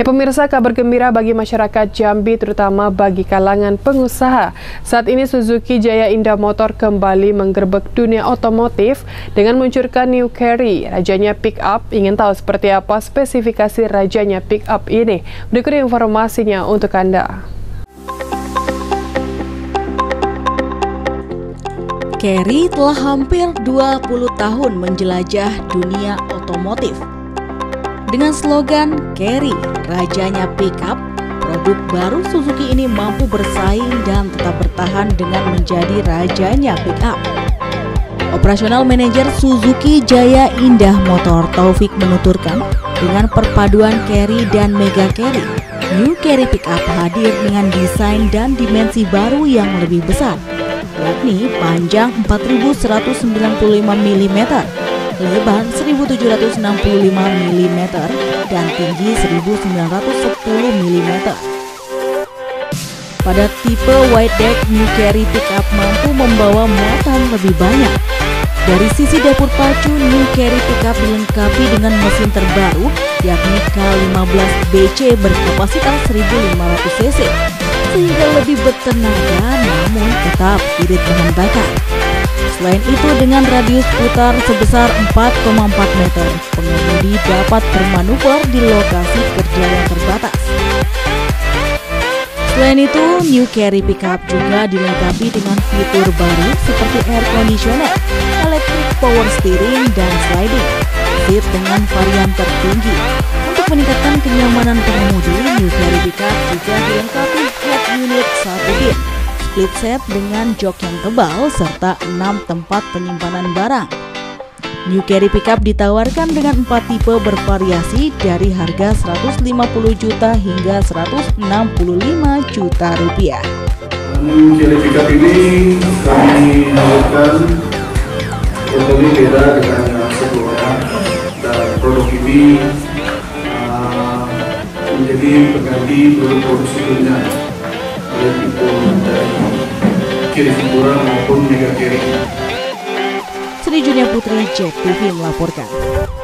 Ya pemirsa, kabar gembira bagi masyarakat Jambi terutama bagi kalangan pengusaha. Saat ini Suzuki Jaya Indah Motor kembali menggerebek dunia otomotif dengan meluncurkan New Carry, rajanya pick-up. Ingin tahu seperti apa spesifikasi rajanya pick-up ini? Berikut informasinya untuk Anda. Carry telah hampir 20 tahun menjelajah dunia otomotif. Dengan slogan Carry, rajanya pickup, produk baru Suzuki ini mampu bersaing dan tetap bertahan dengan menjadi rajanya pickup. Operasional Manajer Suzuki Jaya Indah Motor Taufik menuturkan, dengan perpaduan Carry dan Mega Carry, New Carry Pickup hadir dengan desain dan dimensi baru yang lebih besar, yakni panjang 4195 mm, lebar 1765 mm, dan tinggi 1910 mm. Pada tipe wide deck, New Carry Pickup mampu membawa muatan lebih banyak. Dari sisi dapur pacu, New Carry Pickup dilengkapi dengan mesin terbaru, yakni K15BC berkapasitas 1500 cc, sehingga lebih bertenaga namun tetap irit bahan bakar. Selain itu, dengan radius putar sebesar 4,4 meter, pengemudi dapat bermanuver di lokasi kerja yang terbatas. Selain itu, New Carry Pickup juga dilengkapi dengan fitur baru seperti air conditioner, electric power steering, dan sliding seat dengan varian tertinggi. Untuk meningkatkan kenyamanan pengemudi, New Carry Pickup juga dilengkapi head unit 1 bin, split set dengan jok yang tebal, serta 6 tempat penyimpanan barang. New Carry Pickup ditawarkan dengan 4 tipe bervariasi dari harga 150 juta hingga 165 juta rupiah. New Carry Pickup ini kami hadirkan totally beda dengan yang sebelumnya, dan produk ini menjadi pengganti produk-produk sebelumnya, baik itu dari Carry Ventura maupun Mega Carry. Sri Junia Putri, JEK TV melaporkan.